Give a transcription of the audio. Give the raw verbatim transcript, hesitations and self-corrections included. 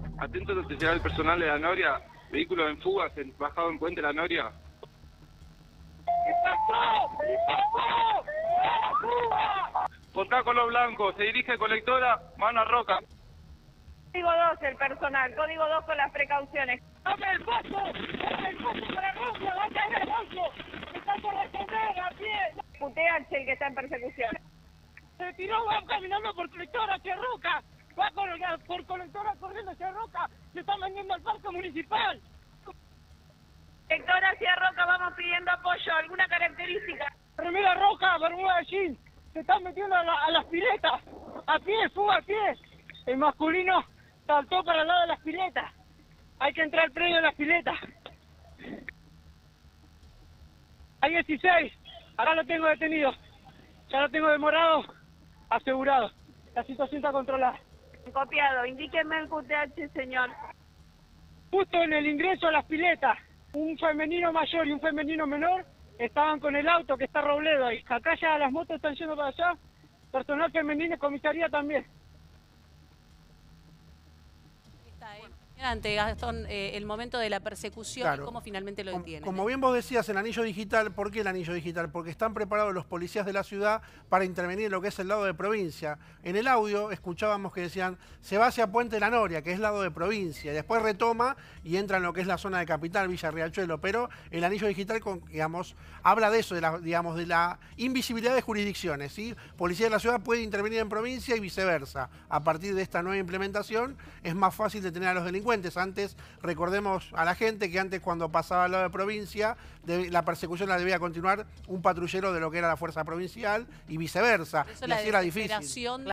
Atento a notificar al personal de la Noria. Vehículo en fuga, se- bajado en Puente La Noria. ¿Qué pasó? ¿Qué pasó? Portá color blanco, se dirige a colectora, mano a Roca. Código dos el personal, código dos con las precauciones. ¡Dame el paso! ¡Dame el paso para Rusia! ¡Va a caer el paso! ¡Está por responder a pie! Putea el que está en persecución. Se tiró, va caminando por colectora hacia Roca. Va por, por colectora corriendo hacia Roca. Se está vendiendo al parque municipal. Sector hacia Roca, vamos pidiendo apoyo, ¿alguna característica? Remera roja, bermuda de jean. Se están metiendo a, la, a las piletas. A pie, fuga a pie. El masculino saltó para el lado de las piletas. Hay que entrar previo a las piletas. Hay dieciséis. Acá lo tengo detenido. Ya lo tengo demorado. Asegurado. La situación está controlada. Copiado, indíqueme el Q T H, señor. Justo en el ingreso a las piletas, un femenino mayor y un femenino menor estaban con el auto que está Robledo ahí. Acá ya las motos están yendo para allá. Personal femenino y comisaría también. Está, ¿eh? Ante Gastón, eh, el momento de la persecución Claro. y cómo finalmente lo Como, detienen. como bien vos decías, el anillo digital, ¿por qué el anillo digital? Porque están preparados los policías de la ciudad para intervenir en lo que es el lado de provincia. En el audio escuchábamos que decían, se va hacia Puente La Noria, que es lado de provincia, y después retoma y entra en lo que es la zona de capital, Villa Riachuelo, pero el anillo digital, con, digamos, habla de eso, de la, digamos, de la invisibilidad de jurisdicciones, ¿sí? Policía de la ciudad puede intervenir en provincia y viceversa. A partir de esta nueva implementación es más fácil detener a los delincuentes. Antes, recordemos a la gente que antes cuando pasaba al lado de provincia, de, la persecución la debía continuar un patrullero de lo que era la fuerza provincial y viceversa. Por eso y la así era difícil. desesperación